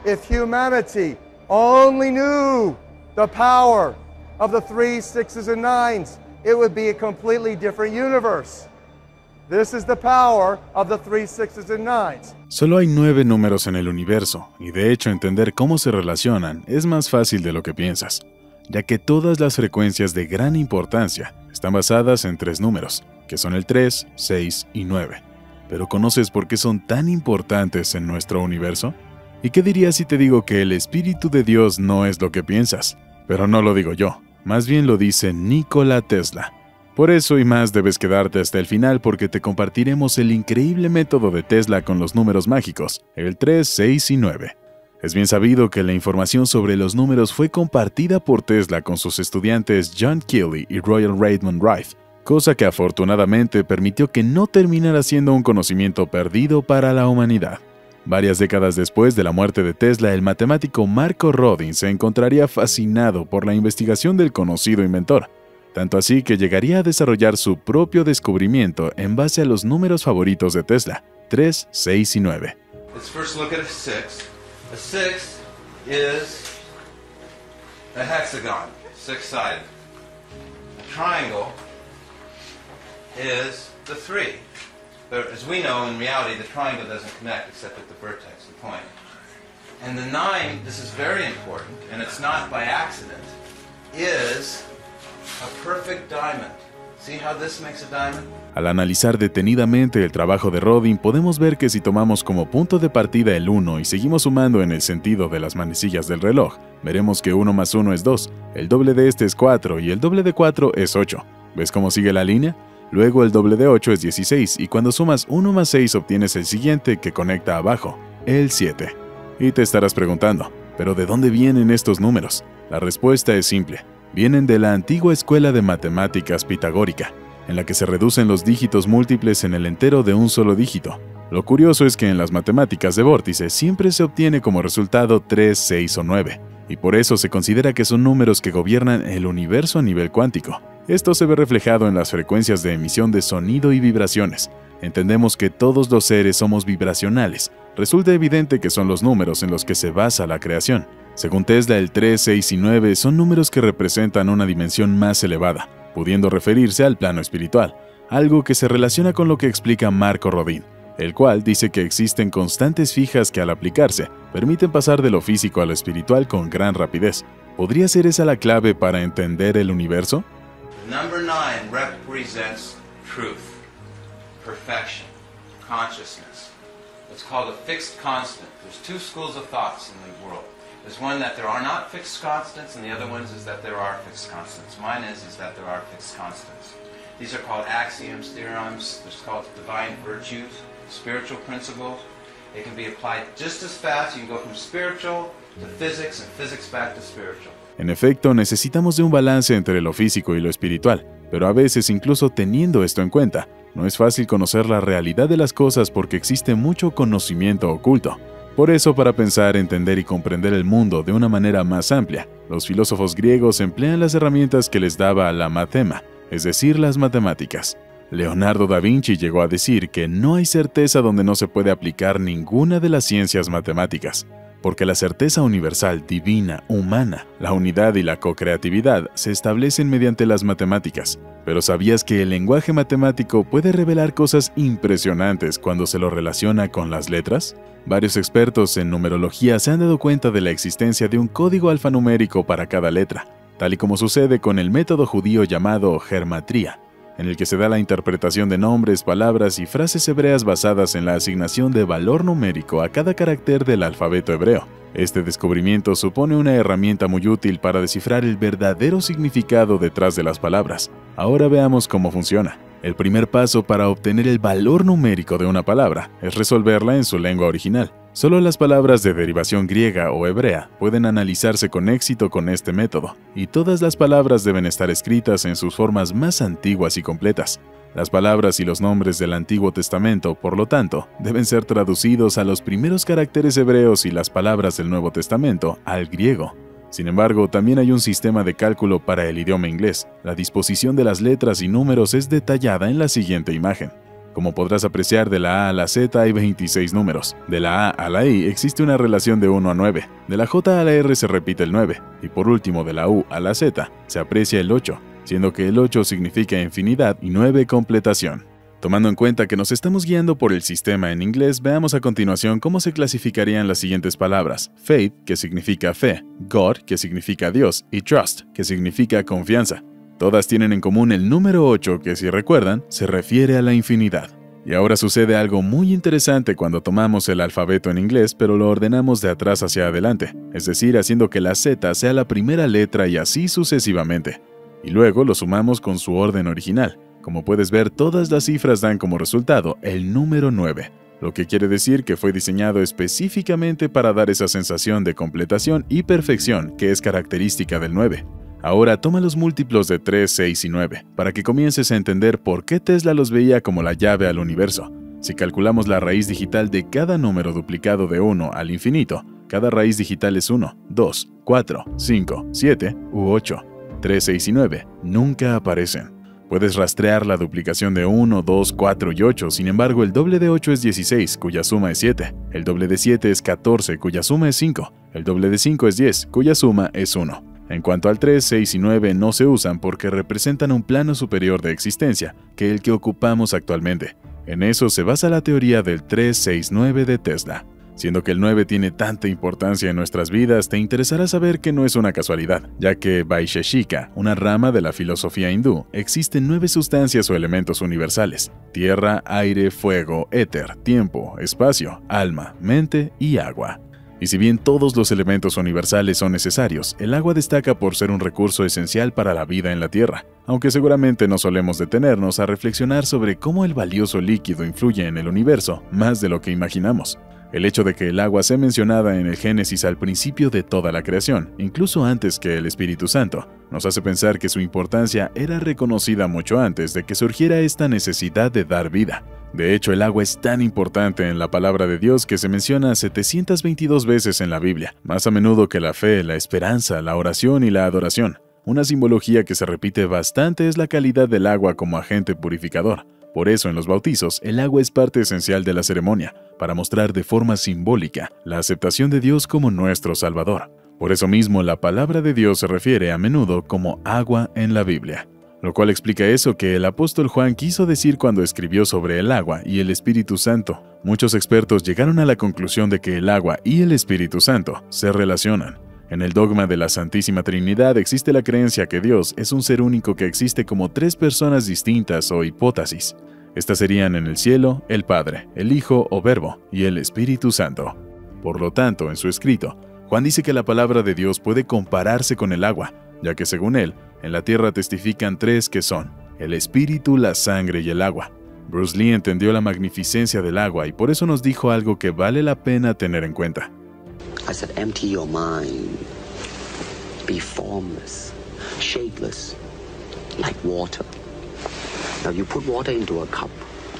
If humanity only knew the power of the 3, 6s, and 9s, it would be a completely different universe. This is the power of the 3, 6s, and 9s. Solo hay 9 números en el universo, y de hecho entender cómo se relacionan es más fácil de lo que piensas, ya que todas las frecuencias de gran importancia están basadas en 3 números, que son el 3, 6 y 9. ¿Pero conoces por qué son tan importantes en nuestro universo? ¿Y qué dirías si te digo que el Espíritu de Dios no es lo que piensas? Pero no lo digo yo, más bien lo dice Nikola Tesla. Por eso y más debes quedarte hasta el final porque te compartiremos el increíble método de Tesla con los números mágicos, el 3, 6 y 9. Es bien sabido que la información sobre los números fue compartida por Tesla con sus estudiantes John Keely y Royal Raymond Wright, cosa que afortunadamente permitió que no terminara siendo un conocimiento perdido para la humanidad. Varias décadas después de la muerte de Tesla, el matemático Marco Rodin se encontraría fascinado por la investigación del conocido inventor, tanto así que llegaría a desarrollar su propio descubrimiento en base a los números favoritos de Tesla, 3, 6 y 9. Let's first look at a 6. A 6 is a hexagon, 6-sided. A triangle is the 3. But as we know, in reality, the triangle doesn't connect except at the vertex, the point. And the 9, this is very important, and it's not by accident, is a perfect diamond. See how this makes a diamond? Al analizar detenidamente el trabajo de Rodin, podemos ver que si tomamos como punto de partida el 1 y seguimos sumando en el sentido de las manecillas del reloj, veremos que 1 más 1 es 2, el doble de este es 4 y el doble de 4 es 8. ¿Ves cómo sigue la línea? Luego el doble de 8 es 16 y cuando sumas 1 más 6 obtienes el siguiente que conecta abajo, el 7. Y te estarás preguntando, ¿pero de dónde vienen estos números? La respuesta es simple. Vienen de la antigua escuela de matemáticas pitagórica, en la que se reducen los dígitos múltiples en el entero de un solo dígito. Lo curioso es que en las matemáticas de vórtice siempre se obtiene como resultado 3, 6 o 9, y por eso se considera que son números que gobiernan el universo a nivel cuántico. Esto se ve reflejado en las frecuencias de emisión de sonido y vibraciones. Entendemos que todos los seres somos vibracionales. Resulta evidente que son los números en los que se basa la creación. Según Tesla, el 3, 6 y 9 son números que representan una dimensión más elevada, pudiendo referirse al plano espiritual, algo que se relaciona con lo que explica Marco Rodin, el cual dice que existen constantes fijas que al aplicarse permiten pasar de lo físico a lo espiritual con gran rapidez. ¿Podría ser esa la clave para entender el universo? Number 9 represents truth, perfection, consciousness. It's called a fixed constant. There's 2 schools of thoughts in the world. There's one that there are not fixed constants, and the other one is that there are fixed constants. Mine is that there are fixed constants. These are called axioms, theorems. They're called divine virtues, spiritual principles. They can be applied just as fast. You can go from spiritual to physics and physics back to spiritual. En efecto, necesitamos de un balance entre lo físico y lo espiritual, pero a veces, incluso teniendo esto en cuenta, no es fácil conocer la realidad de las cosas porque existe mucho conocimiento oculto. Por eso, para pensar, entender y comprender el mundo de una manera más amplia, los filósofos griegos emplean las herramientas que les daba la mathema, es decir, las matemáticas. Leonardo da Vinci llegó a decir que no hay certeza donde no se puede aplicar ninguna de las ciencias matemáticas, porque la certeza universal, divina, humana, la unidad y la co-creatividad se establecen mediante las matemáticas. Pero ¿sabías que el lenguaje matemático puede revelar cosas impresionantes cuando se lo relaciona con las letras? Varios expertos en numerología se han dado cuenta de la existencia de un código alfanumérico para cada letra, tal y como sucede con el método judío llamado gematría, en el que se da la interpretación de nombres, palabras y frases hebreas basadas en la asignación de valor numérico a cada carácter del alfabeto hebreo. Este descubrimiento supone una herramienta muy útil para descifrar el verdadero significado detrás de las palabras. Ahora veamos cómo funciona. El primer paso para obtener el valor numérico de una palabra es resolverla en su lengua original. Solo las palabras de derivación griega o hebrea pueden analizarse con éxito con este método, y todas las palabras deben estar escritas en sus formas más antiguas y completas. Las palabras y los nombres del Antiguo Testamento, por lo tanto, deben ser traducidos a los primeros caracteres hebreos y las palabras del Nuevo Testamento al griego. Sin embargo, también hay un sistema de cálculo para el idioma inglés. La disposición de las letras y números es detallada en la siguiente imagen. Como podrás apreciar, de la A a la Z hay 26 números. De la A a la I existe una relación de 1 a 9. De la J a la R se repite el 9. Y por último, de la U a la Z se aprecia el 8, siendo que el 8 significa infinidad y 9 completación. Tomando en cuenta que nos estamos guiando por el sistema en inglés, veamos a continuación cómo se clasificarían las siguientes palabras: faith, que significa fe; God, que significa Dios; y trust, que significa confianza. Todas tienen en común el número 8, que si recuerdan, se refiere a la infinidad. Y ahora sucede algo muy interesante cuando tomamos el alfabeto en inglés, pero lo ordenamos de atrás hacia adelante, es decir, haciendo que la Z sea la primera letra y así sucesivamente. Y luego lo sumamos con su orden original. Como puedes ver, todas las cifras dan como resultado el número 9, lo que quiere decir que fue diseñado específicamente para dar esa sensación de completación y perfección que es característica del 9. Ahora toma los múltiplos de 3, 6 y 9, para que comiences a entender por qué Tesla los veía como la llave al universo. Si calculamos la raíz digital de cada número duplicado de 1 al infinito, cada raíz digital es 1, 2, 4, 5, 7 u 8. 3, 6 y 9 nunca aparecen. Puedes rastrear la duplicación de 1, 2, 4 y 8, sin embargo el doble de 8 es 16, cuya suma es 7. El doble de 7 es 14, cuya suma es 5. El doble de 5 es 10, cuya suma es 1. En cuanto al 3, 6 y 9 no se usan porque representan un plano superior de existencia que el que ocupamos actualmente. En eso se basa la teoría del 369 de Tesla. Siendo que el 9 tiene tanta importancia en nuestras vidas, te interesará saber que no es una casualidad, ya que Vaisheshika, una rama de la filosofía hindú, existen 9 sustancias o elementos universales: tierra, aire, fuego, éter, tiempo, espacio, alma, mente y agua. Y si bien todos los elementos universales son necesarios, el agua destaca por ser un recurso esencial para la vida en la Tierra, aunque seguramente no solemos detenernos a reflexionar sobre cómo el valioso líquido influye en el universo más de lo que imaginamos. El hecho de que el agua sea mencionada en el Génesis al principio de toda la creación, incluso antes que el Espíritu Santo, nos hace pensar que su importancia era reconocida mucho antes de que surgiera esta necesidad de dar vida. De hecho, el agua es tan importante en la palabra de Dios que se menciona 722 veces en la Biblia, más a menudo que la fe, la esperanza, la oración y la adoración. Una simbología que se repite bastante es la calidad del agua como agente purificador. Por eso, en los bautizos, el agua es parte esencial de la ceremonia, para mostrar de forma simbólica la aceptación de Dios como nuestro Salvador. Por eso mismo, la palabra de Dios se refiere a menudo como agua en la Biblia. Lo cual explica eso que el apóstol Juan quiso decir cuando escribió sobre el agua y el Espíritu Santo. Muchos expertos llegaron a la conclusión de que el agua y el Espíritu Santo se relacionan. En el dogma de la Santísima Trinidad existe la creencia que Dios es un ser único que existe como 3 personas distintas o hipóstasis. Estas serían en el cielo, el Padre, el Hijo o Verbo y el Espíritu Santo. Por lo tanto, en su escrito, Juan dice que la palabra de Dios puede compararse con el agua, ya que según él, en la tierra testifican 3 que son: el Espíritu, la sangre y el agua. Bruce Lee entendió la magnificencia del agua y por eso nos dijo algo que vale la pena tener en cuenta. I said, empty your mind. Be formless, shapeless, like water. Now you put water into a cup,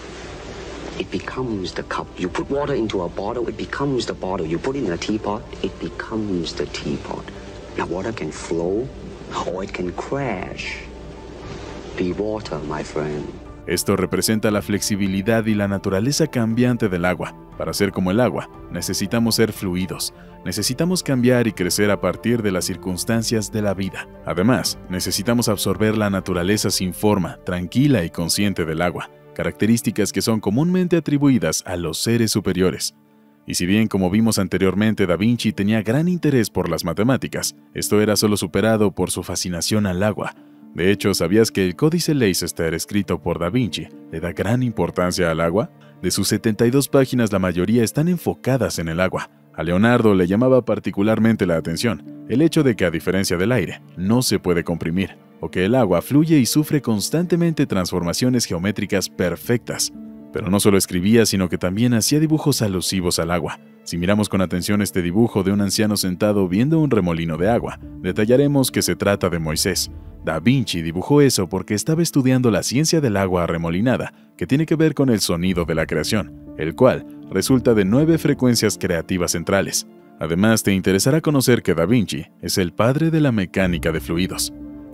it becomes the cup. You put water into a bottle, it becomes the bottle. You put it in a teapot, it becomes the teapot. Now water can flow or it can crash. Be water, my friend. Esto representa la flexibilidad y la naturaleza cambiante del agua. Para ser como el agua, necesitamos ser fluidos. Necesitamos cambiar y crecer a partir de las circunstancias de la vida. Además, necesitamos absorber la naturaleza sin forma, tranquila y consciente del agua, características que son comúnmente atribuidas a los seres superiores. Y si bien, como vimos anteriormente, Da Vinci tenía gran interés por las matemáticas, esto era solo superado por su fascinación al agua. De hecho, ¿sabías que el Códice Leicester escrito por Da Vinci le da gran importancia al agua? De sus 72 páginas, la mayoría están enfocadas en el agua. A Leonardo le llamaba particularmente la atención el hecho de que, a diferencia del aire, no se puede comprimir, o que el agua fluye y sufre constantemente transformaciones geométricas perfectas. Pero no solo escribía, sino que también hacía dibujos alusivos al agua. Si miramos con atención este dibujo de un anciano sentado viendo un remolino de agua, detallaremos que se trata de Moisés. Da Vinci dibujó eso porque estaba estudiando la ciencia del agua arremolinada, que tiene que ver con el sonido de la creación, el cual resulta de 9 frecuencias creativas centrales. Además, te interesará conocer que Da Vinci es el padre de la mecánica de fluidos.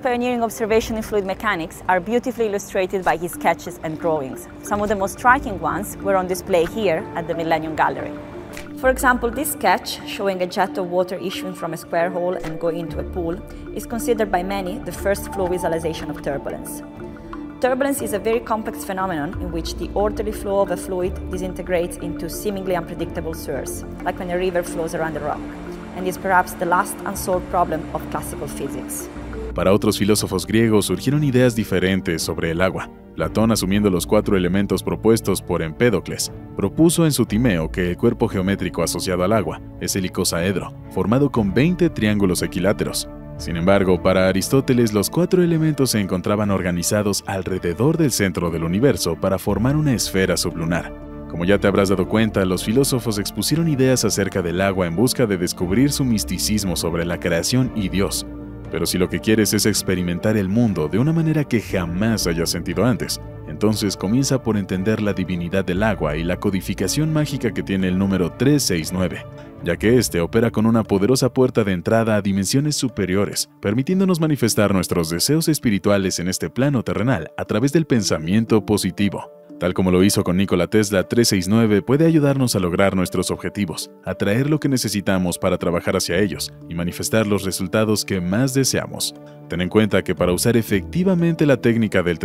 pioneering observation in fluid mechanics are beautifully illustrated by his sketches and drawings. Some of the most striking ones were on display here at the Millennium Gallery. For example, this sketch, showing a jet of water issuing from a square hole and going into a pool, is considered by many the first flow visualization of turbulence. Turbulence is a very complex phenomenon in which the orderly flow of a fluid disintegrates into seemingly unpredictable swirls, like when a river flows around a rock, and is perhaps the last unsolved problem of classical physics. Para otros filósofos griegos surgieron ideas diferentes sobre el agua. Platón, asumiendo los 4 elementos propuestos por Empédocles, propuso en su Timeo que el cuerpo geométrico asociado al agua es el icosaedro, formado con 20 triángulos equiláteros. Sin embargo, para Aristóteles los 4 elementos se encontraban organizados alrededor del centro del universo para formar una esfera sublunar. Como ya te habrás dado cuenta, los filósofos expusieron ideas acerca del agua en busca de descubrir su misticismo sobre la creación y Dios. Pero si lo que quieres es experimentar el mundo de una manera que jamás hayas sentido antes, entonces comienza por entender la divinidad del agua y la codificación mágica que tiene el número 369, ya que este opera con una poderosa puerta de entrada a dimensiones superiores, permitiéndonos manifestar nuestros deseos espirituales en este plano terrenal a través del pensamiento positivo. Tal como lo hizo con Nikola Tesla, 369 puede ayudarnos a lograr nuestros objetivos, atraer lo que necesitamos para trabajar hacia ellos y manifestar los resultados que más deseamos. Ten en cuenta que para usar efectivamente la técnica del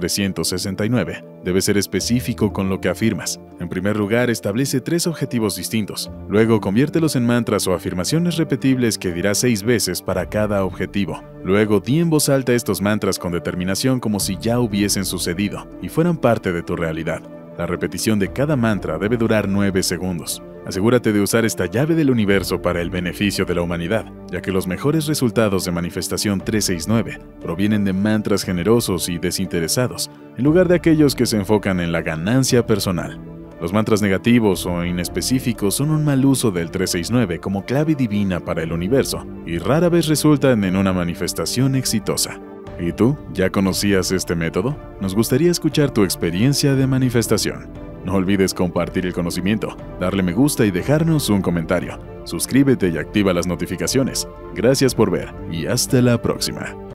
369, debes ser específico con lo que afirmas. En primer lugar, establece 3 objetivos distintos. Luego, conviértelos en mantras o afirmaciones repetibles que dirás 6 veces para cada objetivo. Luego, di en voz alta estos mantras con determinación como si ya hubiesen sucedido y fueran parte de tu realidad. La repetición de cada mantra debe durar 9 segundos. Asegúrate de usar esta llave del universo para el beneficio de la humanidad, ya que los mejores resultados de manifestación 369 provienen de mantras generosos y desinteresados, en lugar de aquellos que se enfocan en la ganancia personal. Los mantras negativos o inespecíficos son un mal uso del 369 como clave divina para el universo y rara vez resultan en una manifestación exitosa. ¿Y tú? ¿Ya conocías este método? Nos gustaría escuchar tu experiencia de manifestación. No olvides compartir el conocimiento, darle me gusta y dejarnos un comentario. Suscríbete y activa las notificaciones. Gracias por ver y hasta la próxima.